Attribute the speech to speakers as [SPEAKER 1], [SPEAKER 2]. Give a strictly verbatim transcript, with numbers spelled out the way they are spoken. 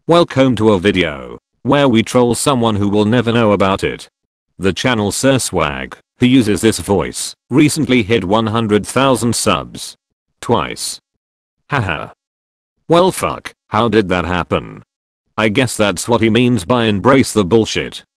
[SPEAKER 1] Welcome to a video where we troll someone who will never know about it. The channel Sir Swag, who uses this voice, recently hit one hundred thousand subs. Twice. Haha. Well fuck, how did that happen? I guess that's what he means by embrace the bullshit.